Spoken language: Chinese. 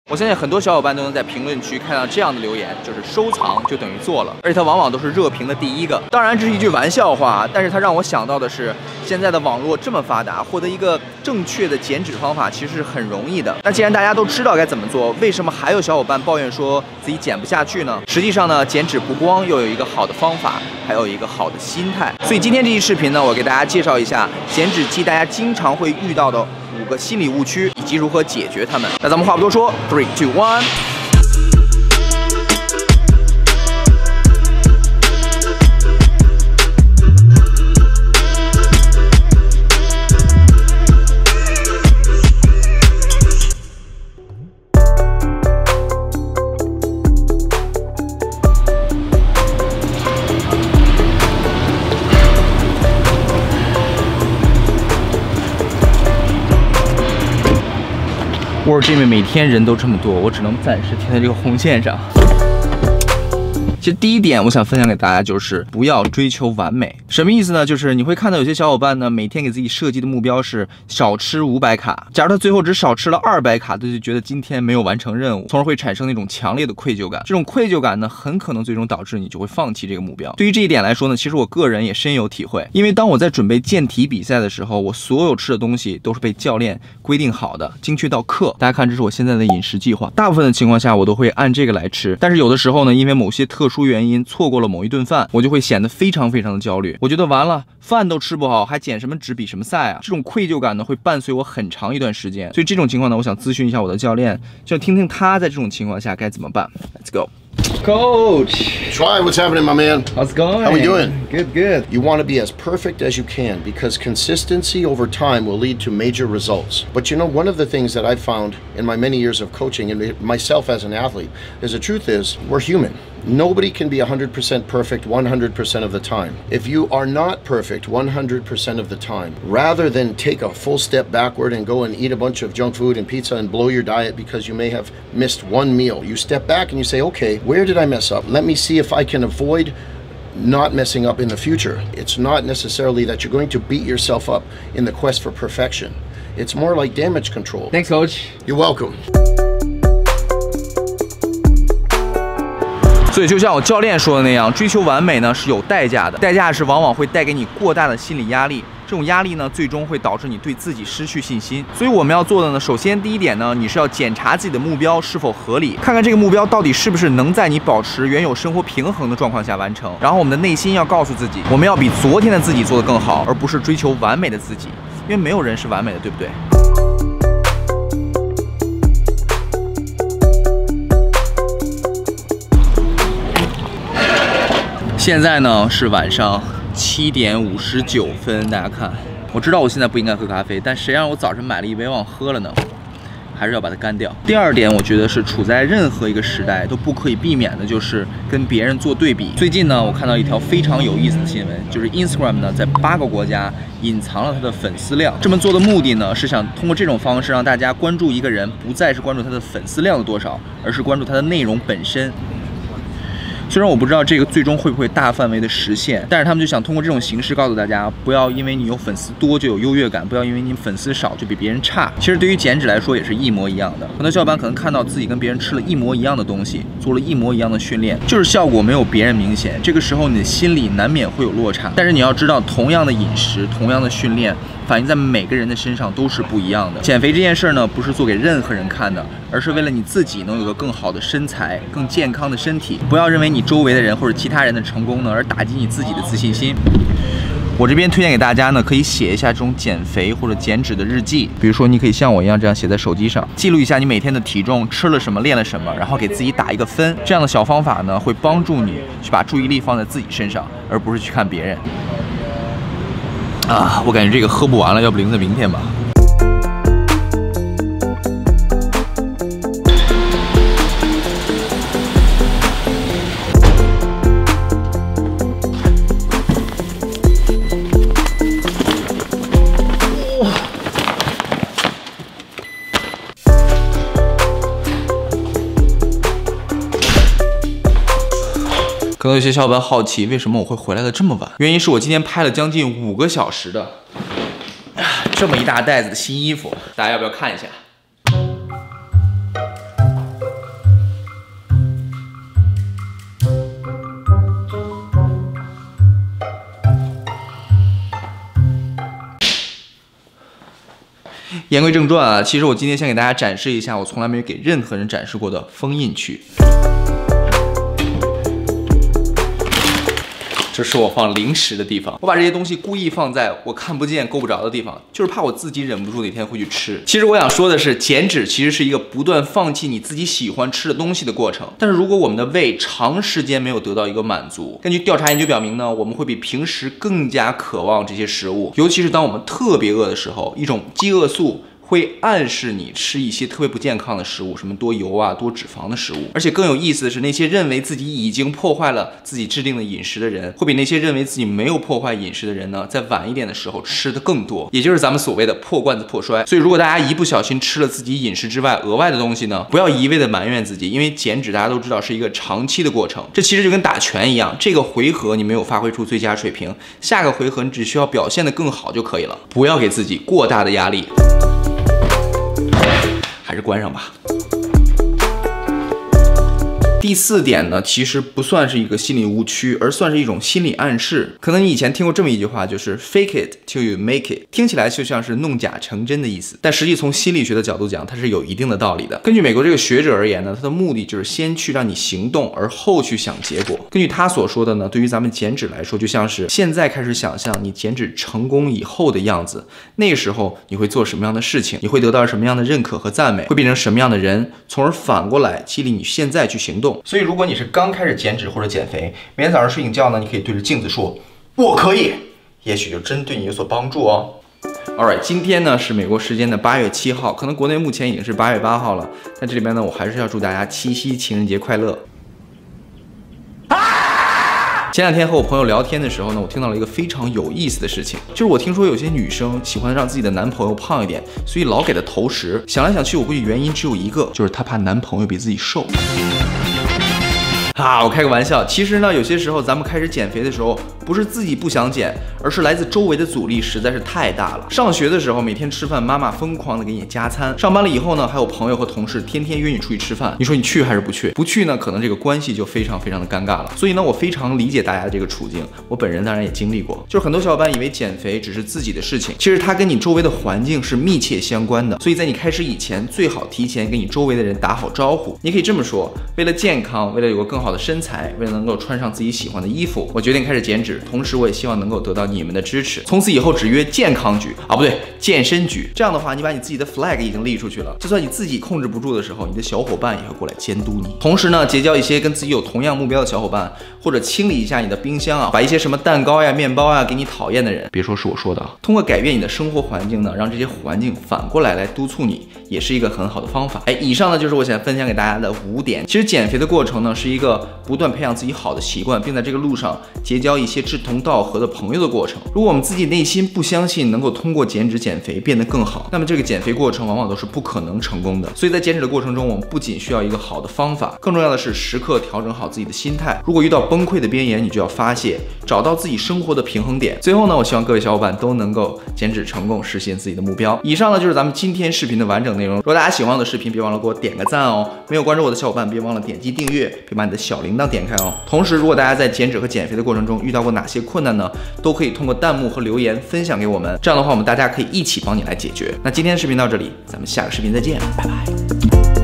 我相信很多小伙伴都能在评论区看到这样的留言，就是收藏就等于做了，而且它往往都是热评的第一个。当然这是一句玩笑话，但是它让我想到的是，现在的网络这么发达，获得一个正确的减脂方法其实是很容易的。那既然大家都知道该怎么做，为什么还有小伙伴抱怨说自己减不下去呢？实际上呢，减脂不光要有一个好的方法，还有一个好的心态。所以今天这期视频呢，我给大家介绍一下减脂期大家经常会遇到的5个心理误区，以及如何解决它们。那咱们话不多说 ，3、2、1。我说这边每天人都这么多，我只能暂时停在这个红线上。其实第一点，我想分享给大家就是不要追求完美。什么意思呢？就是你会看到有些小伙伴呢，每天给自己设计的目标是少吃500卡。假如他最后只少吃了200卡，他就觉得今天没有完成任务，从而会产生那种强烈的愧疚感。这种愧疚感呢，很可能最终导致你就会放弃这个目标。对于这一点来说呢，其实我个人也深有体会。因为当我在准备健体比赛的时候，我所有吃的东西都是被教练规定好的，精确到克。大家看，这是我现在的饮食计划。大部分的情况下，我都会按这个来吃。但是有的时候呢，因为某些特殊原因错过了某一顿饭，我就会显得非常的焦虑。我觉得完了，饭都吃不好，还减什么脂比什么赛啊？这种愧疚感呢，会伴随我很长一段时间。所以这种情况呢，我想咨询一下我的教练，就听听他在这种情况下该怎么办。Let's go. Coach, Try, what's happening, my man? How's it going? How we doing? Good. You want to be as perfect as you can because consistency over time will lead to major results. But you know, one of the things that I've found in my many years of coaching and myself as an athlete is the truth is we're human. Nobody can be 100% perfect 100% of the time. If you are not perfect 100% of the time, rather than take a full step backward and go and eat a bunch of junk food and pizza and blow your diet because you may have missed one meal, you step back and you say, okay, where did I mess up? Let me see if I can avoid not messing up in the future. It's not necessarily that you're going to beat yourself up in the quest for perfection. It's more like damage control. Thanks, Coach. You're welcome. 所以就像我教练说的那样，追求完美呢是有代价的，代价是往往会带给你过大的心理压力。这种压力呢，最终会导致你对自己失去信心。所以我们要做的呢，首先第一点呢，你是要检查自己的目标是否合理，看看这个目标到底是不是能在你保持原有生活平衡的状况下完成。然后我们的内心要告诉自己，我们要比昨天的自己做得更好，而不是追求完美的自己，因为没有人是完美的，对不对？现在呢是晚上7点59分，大家看，我知道我现在不应该喝咖啡，但谁让我早晨买了一杯忘喝了呢？还是要把它干掉。第二点，我觉得是处在任何一个时代都不可以避免的，就是跟别人做对比。最近呢，我看到一条非常有意思的新闻，就是 Instagram 呢在8个国家隐藏了他的粉丝量。这么做的目的呢，是想通过这种方式让大家关注一个人，不再是关注他的粉丝量有多少，而是关注他的内容本身。虽然我不知道这个最终会不会大范围的实现，但是他们就想通过这种形式告诉大家，不要因为你有粉丝多就有优越感，不要因为你粉丝少就比别人差。其实对于减脂来说也是一模一样的。很多小伙伴可能看到自己跟别人吃了一模一样的东西，做了一模一样的训练，就是效果没有别人明显。这个时候你的心里难免会有落差。但是你要知道，同样的饮食，同样的训练，反映在每个人的身上都是不一样的。减肥这件事呢，不是做给任何人看的，而是为了你自己能有个更好的身材、更健康的身体。不要认为你周围的人或者其他人的成功呢，而打击你自己的自信心。我这边推荐给大家呢，可以写一下这种减肥或者减脂的日记。比如说，你可以像我一样这样写在手机上，记录一下你每天的体重、吃了什么、练了什么，然后给自己打一个分。这样的小方法呢，会帮助你去把注意力放在自己身上，而不是去看别人。啊，我感觉这个喝不完了，要不留在明天吧。可能有些小伙伴好奇，为什么我会回来的这么晚？原因是我今天拍了将近5个小时的这么一大袋子的新衣服，大家要不要看一下？ 言归正传啊，其实我今天先给大家展示一下我从来没有给任何人展示过的封印区。这是我放零食的地方，我把这些东西故意放在我看不见、够不着的地方，就是怕我自己忍不住哪天会去吃。其实我想说的是，减脂其实是一个不断放弃你自己喜欢吃的东西的过程。但是如果我们的胃长时间没有得到一个满足，根据调查研究表明呢，我们会比平时更加渴望这些食物，尤其是当我们特别饿的时候，一种饥饿素会暗示你吃一些特别不健康的食物，什么多油啊、多脂肪的食物。而且更有意思的是，那些认为自己已经破坏了自己制定的饮食的人，会比那些认为自己没有破坏饮食的人呢，在晚一点的时候吃的更多，也就是咱们所谓的破罐子破摔。所以如果大家一不小心吃了自己饮食之外额外的东西呢，不要一味的埋怨自己，因为减脂大家都知道是一个长期的过程。这其实就跟打拳一样，这个回合你没有发挥出最佳水平，下个回合你只需要表现得更好就可以了，不要给自己过大的压力。还是关上吧。第4点呢，其实不算是一个心理误区，而算是一种心理暗示。可能你以前听过这么一句话，就是 fake it till you make it， 听起来就像是弄假成真的意思，但实际从心理学的角度讲，它是有一定的道理的。根据美国这个学者而言呢，他的目的就是先去让你行动，而后去想结果。根据他所说的呢，对于咱们减脂来说，就像是现在开始想象你减脂成功以后的样子，那个时候你会做什么样的事情，你会得到什么样的认可和赞美，会变成什么样的人，从而反过来激励你现在去行动。所以如果你是刚开始减脂或者减肥，每天早上睡醒觉呢，你可以对着镜子说我可以，也许就真对你有所帮助哦。Alright， 今天呢是美国时间的8月7号，可能国内目前已经是8月8号了，但这里边呢我还是要祝大家7夕情人节快乐。前2天和我朋友聊天的时候呢，我听到了一个非常有意思的事情，就是我听说有些女生喜欢让自己的男朋友胖一点，所以老给他投食。想来想去，我估计原因只有一个，就是她怕男朋友比自己瘦。我开个玩笑。其实呢，有些时候咱们开始减肥的时候，不是自己不想减，而是来自周围的阻力实在是太大了。上学的时候，每天吃饭，妈妈疯狂的给你加餐；上班了以后呢，还有朋友和同事天天约你出去吃饭。你说你去还是不去？不去呢，可能这个关系就非常非常的尴尬了。所以呢，我非常理解大家的这个处境，我本人当然也经历过。就是很多小伙伴以为减肥只是自己的事情，其实它跟你周围的环境是密切相关的。所以在你开始以前，最好提前跟你周围的人打好招呼。你可以这么说：为了健康，为了有个更好的身材，为了能够穿上自己喜欢的衣服，我决定开始减脂。同时，我也希望能够得到你们的支持。从此以后只约健康局不对，健身局。这样的话，你把你自己的 flag 已经立出去了。就算你自己控制不住的时候，你的小伙伴也会过来监督你。同时呢，结交一些跟自己有同样目标的小伙伴，或者清理一下你的冰箱把一些什么蛋糕呀、面包呀给你讨厌的人，别说是我说的。通过改变你的生活环境呢，让这些环境反过来督促你，也是一个很好的方法。以上呢就是我想分享给大家的5点。其实减肥的过程呢，是一个不断培养自己好的习惯，并在这个路上结交一些志同道合的朋友的过程。如果我们自己内心不相信能够通过减脂减肥变得更好，那么这个减肥过程往往都是不可能成功的。所以在减脂的过程中，我们不仅需要一个好的方法，更重要的是时刻调整好自己的心态。如果遇到崩溃的边缘，你就要发泄，找到自己生活的平衡点。最后呢，我希望各位小伙伴都能够减脂成功，实现自己的目标。以上呢就是咱们今天视频的完整内容。如果大家喜欢我的视频，别忘了给我点个赞哦。没有关注我的小伙伴，别忘了点击订阅，并把你的小铃铛点开哦。同时，如果大家在减脂和减肥的过程中遇到过哪些困难呢，都可以通过弹幕和留言分享给我们。这样的话，我们大家可以一起帮你来解决。那今天的视频到这里，咱们下个视频再见，拜拜。